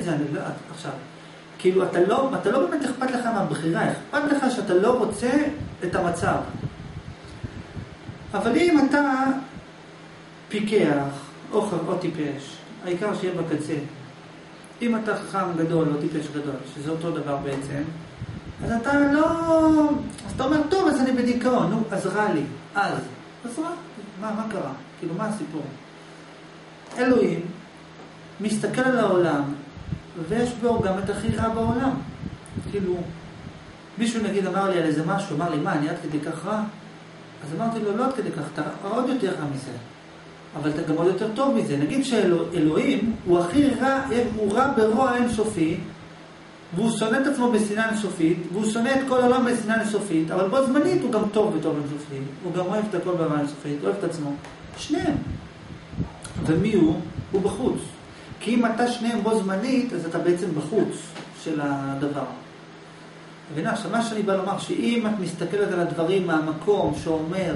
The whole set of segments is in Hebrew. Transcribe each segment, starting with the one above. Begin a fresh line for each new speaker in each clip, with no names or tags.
את זה, עכשיו, כאילו אתה לא באמת אכפת לך מהבחירה, אכפת לך שאתה לא רוצה את המצב. אבל אם אתה פיקח או טיפש, העיקר שיהיה בקצה. אם אתה חכם גדול או טיפש גדול, שזה אותו דבר בעצם, אז אתה לא... אז אתה אומר, טוב, אז אני בדיכאון, נו, אז רע לי. אז רע? מה קרה? כאילו, מה הסיפור? אלוהים מסתכל על העולם, ויש בו גם את הכי רע בעולם. כאילו, מישהו נגיד אמר לי על איזה משהו, אמר לי, מה, אני עד כדי כך רע? אז אמרתי לו, לא עד כדי כך, אתה עוד יותר רע מזה. אבל אתה גם עוד יותר טוב מזה. נגיד שאלוהים הוא הכי רע, הוא רע ברוע אינסופי, והוא שונא את עצמו בשנאה אינסופית, והוא שונא את כל העולם בשנאה אינסופית, אבל בו זמנית הוא גם טוב וטוב אינסופי. הוא גם אוהב את הכל ברע אינסופית, אוהב את עצמו. שניהם. ומי הוא? הוא בחוץ. כי אם אתה שניהם בו זמנית, אז אתה בעצם בחוץ של הדבר. מבינה, עכשיו מה שאני בא לומר, שאם את מסתכלת על הדברים מהמקום שאומר,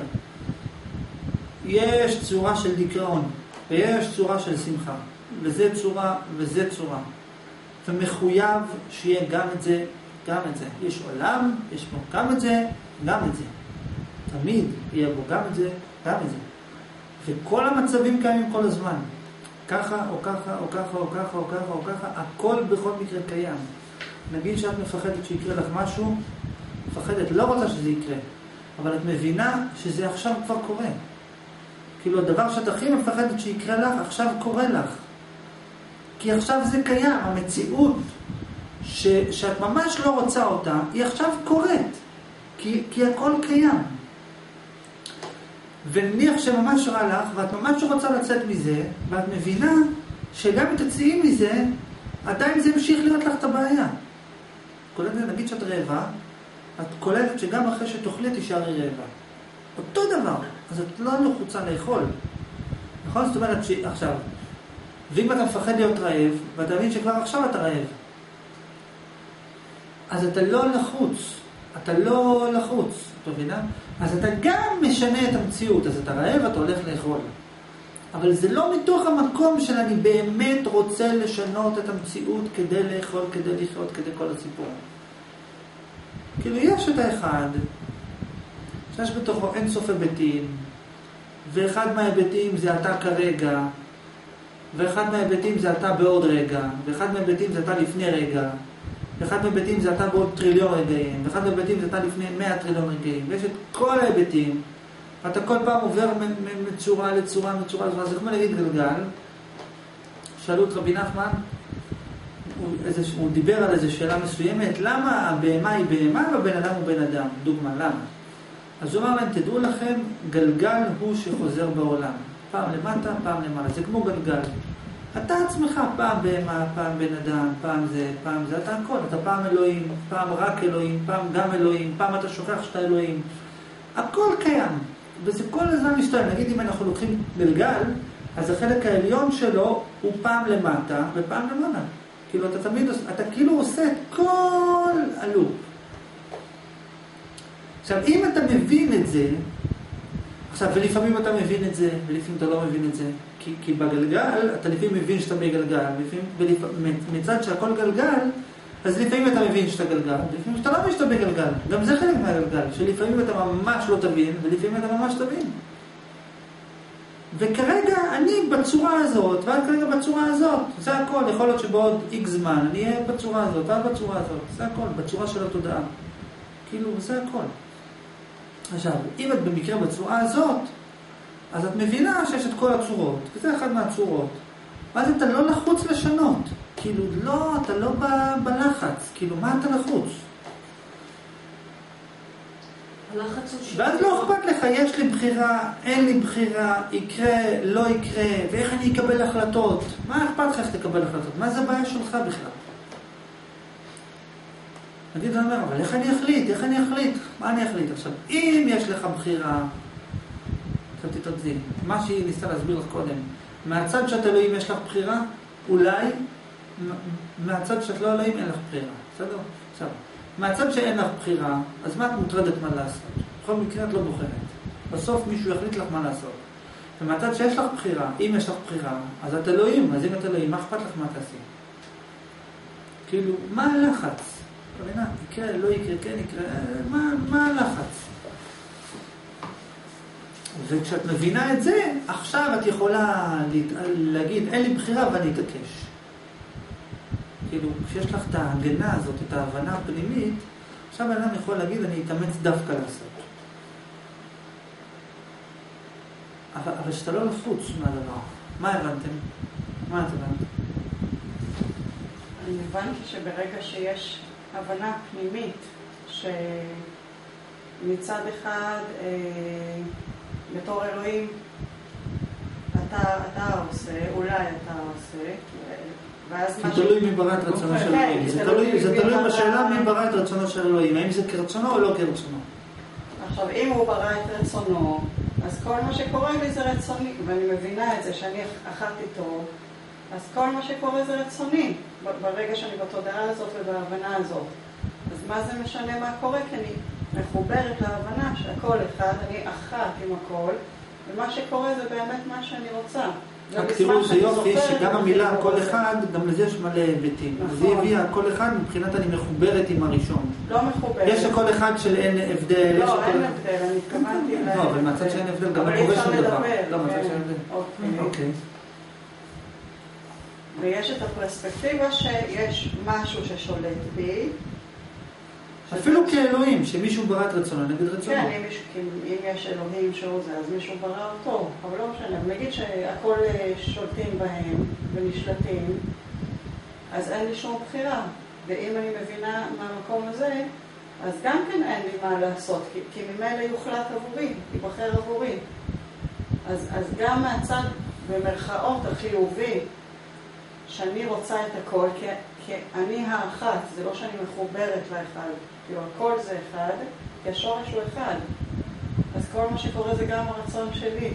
יש צורה של דיכאון, ויש צורה של שמחה, וזה צורה וזה צורה. ומחויב שיהיה גם את זה, גם את זה. יש עולם, יש בו גם את זה, גם את זה. תמיד יהיה בו גם את זה, גם את זה. וכל המצבים קיימים כל הזמן. ככה או ככה או ככה או ככה או ככה או ככה, הכל בכל מקרה קיים. נגיד שאת מפחדת שיקרה לך משהו, מפחדת, לא רוצה שזה יקרה, אבל את מבינה שזה עכשיו כבר קורה. כאילו הדבר שאת הכי מפחדת שיקרה לך, עכשיו קורה לך. כי עכשיו זה קיים, המציאות שאת ממש לא רוצה אותה, היא עכשיו קורית. כי הכל קיים. ונניח שממש רע לך, ואת ממש רוצה לצאת מזה, ואת מבינה שגם אם תצאי מזה, עדיין זה המשיך להיות לך את הבעיה. נגיד שאת רעבה, את קולטת שגם אחרי שתאכלי תישארי רעבה. אותו דבר, אז את לא נחוצה לאכול. נכון? זאת אומרת שעכשיו, ואם אתה מפחד להיות רעב, ואתה מבין שכבר עכשיו אתה רעב, אז אתה לא לחוץ. אתה לא לחוץ, אתה מבינה? אז אתה גם משנה את המציאות, אז אתה רעב, אתה הולך לאכול. אבל זה לא מתוך המקום של אני באמת רוצה לשנות את המציאות כדי לאכול, כדי לחיות, כדי כל הסיפור. כאילו יש את האחד, שיש בתוכו אין סוף היבטים, ואחד מההיבטים זה אתה כרגע, ואחד מההיבטים זה אתה בעוד רגע, ואחד מההיבטים זה אתה לפני רגע, ואחד מההיבטים זה אתה בעוד טריליון רגעים, ואחד מההיבטים זה אתה לפני 100 טריליון רגעים, ויש את כל ההיבטים, אתה כל פעם עובר מצורה לצורה, מצורה לצורה, זה כמו להגיד גלגל. שאלו את רבי נחמן, הוא דיבר על איזו שאלה מסוימת, למה הבהמה היא בהמה והבן אדם הוא בן אדם? דוגמה, למה? אז הוא אמר להם, תדעו לכם, גלגל הוא שחוזר בעולם. פעם למטה, פעם למעלה, זה כמו גלגל. אתה עצמך פעם בהמה, פעם בן אדם, פעם זה, אתה הכל. אתה פעם אלוהים, פעם רק אלוהים, פעם גם אלוהים, פעם אתה שוכח שאתה אלוהים. הכל קיים. וזה כל הזמן משתנה. נגיד אם אנחנו לוקחים גלגל, אז החלק העליון שלו הוא פעם למטה ופעם למעלה. כאילו אתה תמיד, אתה כאילו עושה את כל הלופ. עכשיו, אם אתה מבין את זה, עכשיו, ולפעמים אתה מבין את זה, ולפעמים אתה לא מבין את זה, כי בגלגל, אתה לפעמים מבין שאתה בגלגל, מצד שהכל גלגל, אז לפעמים אתה מבין שאתה גלגל, לפעמים אתה לא מבין שאתה בגלגל. גם זה חלק מהגלגל, שלפעמים אתה ממש לא תבין, ולפעמים אתה ממש תבין. וכרגע אני בצורה הזאת, ועד כרגע בצורה הזאת, זה הכל. יכול להיות שבעוד X זמן אני אהיה בצורה הזאת, ועד בצורה הזאת, זה הכל, בצורה של התודעה. כאילו, זה הכל. עכשיו, אם את במקרה בצורה הזאת, אז את מבינה שיש את כל הצורות, וזה אחד מהצורות. ואז אתה לא לחוץ לשנות. כאילו, לא, אתה לא בלחץ. כאילו, מה אתה לחוץ? ואז לא אכפת לך, יש לי בחירה, אין לי בחירה, יקרה, לא יקרה, ואיך אני אקבל החלטות. מה אכפת לך איך תקבל החלטות? מה זה הבעיה שלך בכלל? נגיד אני אומר, אבל איך אני אחליט? איך אני אחליט? מה אני אחליט עכשיו? אם יש לך בחירה, עכשיו תתרצי, מה שהיא ניסתה להסביר לך קודם, מהצד שאת אלוהים יש לך בחירה, אולי, מהצד שאת לא אלוהים אין לך בחירה, בסדר? עכשיו, מהצד שאין לך בחירה, אז מה את מוטרדת מה לעשות? בכל מקרה את לא בוחרת. בסוף מישהו יחליט לך מה לעשות. ומהצד שיש לך בחירה, אם יש לך בחירה, אז את אלוהים, אז אם את אלוהים, מה אכפת לך מה תעשי? כאילו, מה הלחץ? יקרה, לא יקרה, כן יקרה, מה הלחץ? וכשאת מבינה את זה, עכשיו את יכולה להגיד, אין לי בחירה ואני אתעקש. כאילו, כשיש לך את ההגנה הזאת, את ההבנה הפנימית, עכשיו האדם יכול להגיד, אני אתאמץ דווקא לעשות. אבל שאתה לא לחוץ מהדבר. מה הבנתם? מה את הבנת?
אני הבנתי שברגע שיש הבנה פנימית, שמצד אחד, בתור אלוהים, אתה עושה, אולי אתה עושה, ואז
זה תלוי מי ברא את רצונו של אלוהים. זה תלוי בשאלה מי ברא את רצונו של אלוהים. האם זה כרצונו או לא כרצונו?
עכשיו, אם הוא ברא את רצונו, אז כל מה שקורה לי זה רצוני, ואני מבינה את זה שאני אחת איתו, אז כל מה שקורה זה רצוני, ברגע שאני בתודעה הזאת ובהבנה הזאת. אז מה זה משנה מה קורה? כי אני מחוברת להבנה שהכל אחד, אני אחת עם הכל, ומה שקורה זה באמת מה שאני רוצה.
רק תראו, זה יופי שגם המילה כל אחד, גם לזה יש מלא היבטים. אז היא הביאה כל אחד, מבחינת אני מחוברת עם הראשון.
לא מחוברת.
יש כל אחד של אין הבדל.
לא, אין הבדל, אני התכוונתי ל...
לא, אבל מהצד שאין הבדל, גם לא קורה שום דבר. לא, מהצד שאין הבדל. אוקיי.
ויש את הפרספקטיבה שיש משהו ששולט בי.
אפילו כאלוהים, שמישהו ברא את רצונו נגד רצונו.
כן, אם יש אלוהים שהוא זה, אז מישהו ברא אותו. אבל לא משנה, נגיד שהכל שולטים בהם ונשלטים, אז אין לי שום בחירה. ואם אני מבינה מהמקום הזה, אז גם כן אין לי מה לעשות, כי ממילא יוחלט עבורי, ייבחר עבורי. אז גם מהצד, במרכאות החיובי, שאני רוצה את הכל, כי אני האחת, זה לא שאני מחוברת לאחד. כאילו, הכל זה אחד, כי השורש הוא אחד. אז כל מה שקורה זה גם הרצון שלי.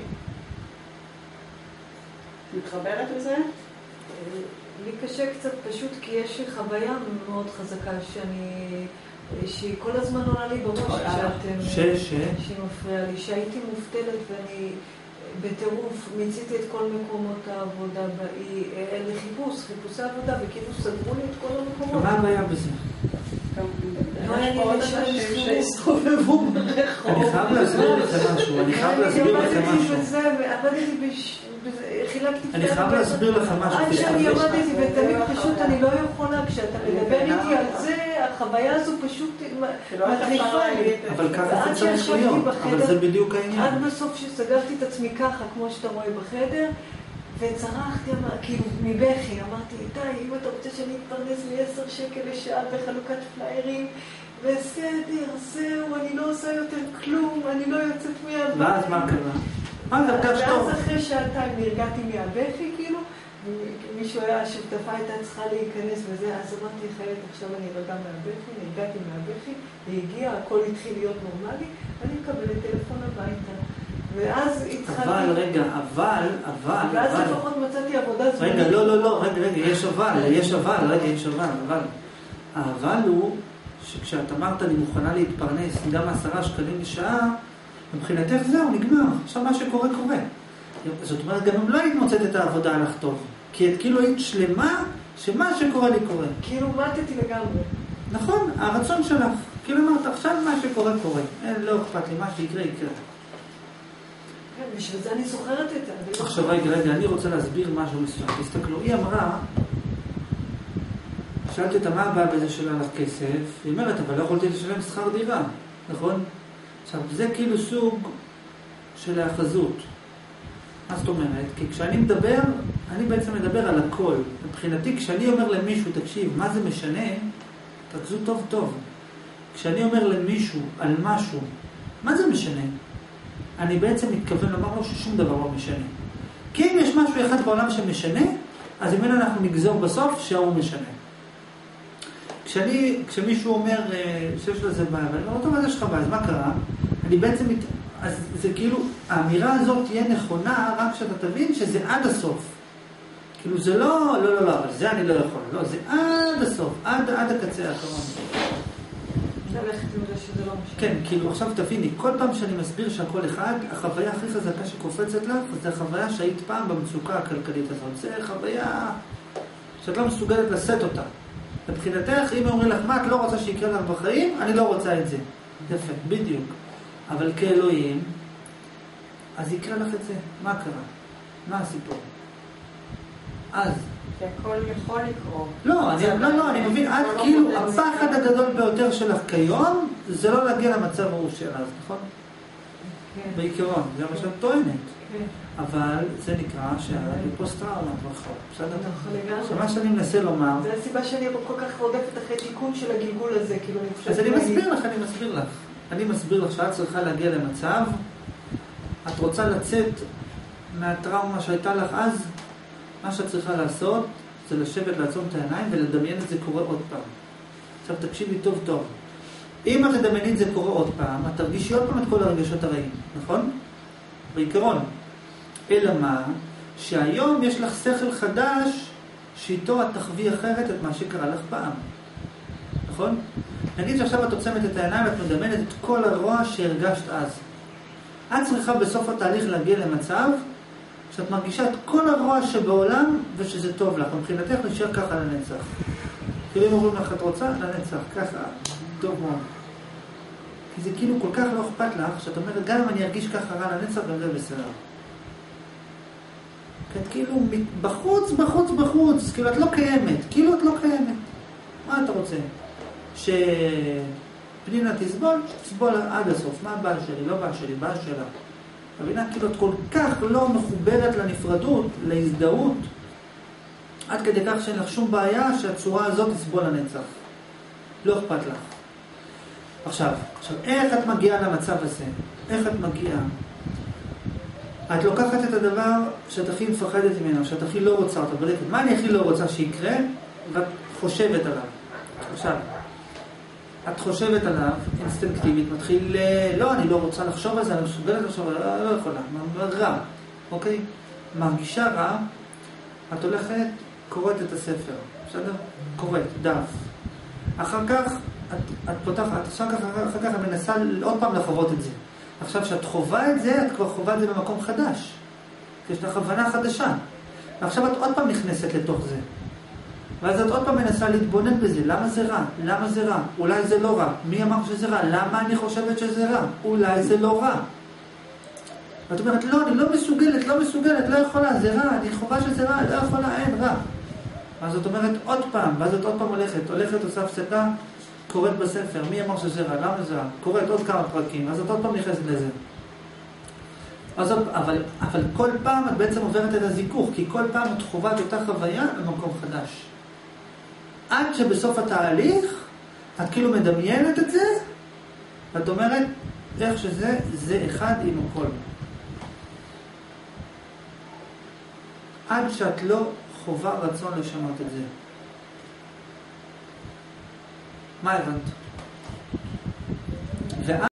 מתחברת לזה?
לי קשה קצת פשוט, כי יש לי חוויה מאוד חזקה שהיא כל הזמן עולה לי בראש, שהיא מפריעה לי, שהייתי מופתלת ואני בטירוף מיציתי את כל מקומות העבודה חיפושי עבודה, וכאילו סגרו לי את כל המקומות.
מה הבעיה בזה?
לא היה לי אנשים שהסתובבו ברחוב.
אני חייב להסביר לכם משהו, אני חייב להסביר לכם משהו.
עד שאני עמדתי ותמיד פשוט אני לא יכולה, כשאתה מדבר איתי על זה, החוויה הזו פשוט מטריפה לי.
אבל ככה זה צריך להיות, אבל זה בדיוק העניין.
עד בסוף שסגרתי את עצמי ככה, כמו שאתה רואה בחדר, וצרחתי, כאילו מבכי, אמרתי, די, אם אתה רוצה שאני אתפרנס מ10 שקל לשעה בחלוקת פליירים, בסדר, זהו, אני לא עושה יותר כלום, אני לא יוצאת מהבכי.
ואז מה קרה? מה זה הרגש טוב?
ואז אחרי שעתיים נרגעתי מהבכי, כאילו, מישהו היה, השותפה הייתה צריכה להיכנס וזה, אז אמרתי, חיילת, עכשיו אני רגע מהבכי, נרגעתי מהבכי, והגיע, הכל התחיל להיות נורמלי, ואני מקבלת טלפון הביתה. ואז התחלתי...
אבל רגע, אבל...
ואז לפחות מצאתי עבודה זמנית.
רגע, לא, רגע, יש אבל. האבל הוא שכשאת אמרת לי מוכנה להתפרנס גם 10 שקלים לשעה, מבחינתך זהו, נגמר. עכשיו מה שקורה קורה. זאת אומרת, גם אם לא היית מוצאת את העבודה הלך טוב. כי את כאילו היית שלמה שמה שקורה לי קורה.
כאילו מתתי לגמרי.
נכון, הרצון שלך. כאילו אמרת, עכשיו מה שקורה קורה. לא אכפת לי, מה שיקרה יקרה.
בשביל זה אני זוכרת את זה.
עכשיו רגע, אני רוצה להסביר משהו מסוים. תסתכלו, היא אמרה, שאלתי אותה מה הבא בזה שלה לך כסף, היא אומרת, אבל לא יכולתי לשלם שכר דירה, נכון? עכשיו, זה כאילו סוג של האחזות. מה זאת אומרת? כי כשאני מדבר, אני בעצם מדבר על הכל. מבחינתי, כשאני אומר למישהו, תקשיב, מה זה משנה? תחזו טוב טוב. כשאני אומר למישהו על משהו, מה זה משנה? אני בעצם מתכוון לומר לו ששום דבר לא משנה. כי אם יש משהו אחד בעולם שמשנה, אז ממנו אנחנו נגזור בסוף שהוא משנה. כשמישהו אומר שיש לזה בעיה, ואני אומר, טוב, אז יש לך בעיה, אז מה קרה? אני בעצם, אז זה כאילו, האמירה הזאת תהיה נכונה רק שאתה תבין שזה עד הסוף. כאילו זה לא, אבל זה אני לא יכול. לא, זה עד הסוף, עד הקצה האחרון.
ללכת עם זה שזה לא משנה.
כן, כאילו עכשיו תביני, כל פעם שאני מסביר שהכל אחד, החוויה הכי חזקה שקופצת לך, זה החוויה שהיית פעם במצוקה הכלכלית הזאת. זה חוויה שאת לא מסוגלת לשאת אותה. מבחינתך, אם אומרים לך, מה את לא רוצה שיקרה לך בחיים, אני לא רוצה את זה. יפה, בדיוק. אבל כאלוהים, אז יקרה לך את זה. מה קרה? מה הסיפור? אז.
שהכל יכול לקרות.
לא, אני מבין, את כאילו, הפחד הגדול ביותר שלך כיום, זה לא להגיע למצב ההוא של אז, נכון? בעיקרון, זה מה שאת טוענת. אבל זה נקרא שהיה לי פוסט-טראומה ברחוב. בסדר? מה שאני מנסה לומר...
זה הסיבה שאני כל כך רודפת אחרי תיקון של הגלגול הזה, כאילו אני חושבת...
אז אני מסביר לך שאת צריכה להגיע למצב, את רוצה לצאת מהטראומה שהייתה לך אז, מה שאת צריכה לעשות זה לשבת, לעצום את העיניים ולדמיין את זה קורה עוד פעם. עכשיו תקשיבי טוב טוב. אם את תדמייני את זה קורה עוד פעם, את תרגישי עוד פעם את כל הרגשות הרעים, נכון? בעיקרון. אלא מה? שהיום יש לך שכל חדש שאיתו את תחווי אחרת את מה שקרה לך פעם. נכון? נגיד שעכשיו את עוצמת את העיניים ואת מדמיינת את כל הרוע שהרגשת אז. את צריכה בסוף התהליך להגיע למצב שאת מרגישה את כל הרוע שבעולם ושזה טוב לך. מבחינתך נשאר ככה לנצח. כאילו אם אומרים לך את רוצה לנצח, ככה, טוב מאוד. כי זה כאילו כל כך לא אכפת לך שאת אומרת גם אם אני ארגיש ככה רע לנצח גם זה בסדר. כי את כאילו בחוץ, כאילו את לא קיימת, מה אתה רוצה? שפנינה תסבול עד הסוף, מה הבעיה שלי? לא בעיה שלי, בעיה שלה. מבינה, כאילו את כל כך לא מחוברת לנפרדות, להזדהות, עד כדי כך שאין לך שום בעיה שהצורה הזאת תסבול לנצח. לא אכפת לך. עכשיו, איך את מגיעה למצב הזה? איך את מגיעה? את לוקחת את הדבר שאת הכי מפחדת ממנו, שאת הכי לא רוצה אותו, בודקת, מה אני הכי לא רוצה שיקרה? ואת חושבת עליו. עכשיו, את חושבת עליו, אינסטינקטיבית, מתחיל, לא, אני לא רוצה לחשוב על זה, אני מסוגלת לחשוב על זה, לא יכולה, רע, אוקיי? מרגישה רע, את הולכת, קוראת את הספר, בסדר? קוראת, דף. אחר כך, את פותחת, אחר כך את מנסה עוד פעם לחוות את זה. עכשיו, כשאת חובה את זה, את כבר חובה את זה במקום חדש. יש לך הבנה חדשה. ועכשיו את עוד פעם נכנסת לתוך זה. ואז את עוד פעם מנסה להתבונן בזה. למה זה רע? למה זה רע? אולי זה לא רע. מי אמר שזה רע? למה אני חושבת שזה רע? אולי זה לא רע. ואת אומרת, לא, אני לא מסוגלת, לא יכולה, זה רע, אני חובה שזה רע, לא יכולה, אין רע. אז את אומרת עוד פעם, ואז את עוד פעם הולכת, עושה הפסקה, קוראת בספר, מי אמר שזה רע, למה זה רע? קוראת עוד כמה פרקים, אז את עוד פעם נכנסת לזה. אבל כל פעם את בעצם עוברת את הזיכוך, כי כל פעם את חובת אותה חוויה במקום חדש. עד שבסוף התהליך, את כאילו מדמיינת את זה, ואת אומרת, איך שזה, זה אחד עם הכל. עד שאת לא חובה רצון לשנות את זה. מה הבנת?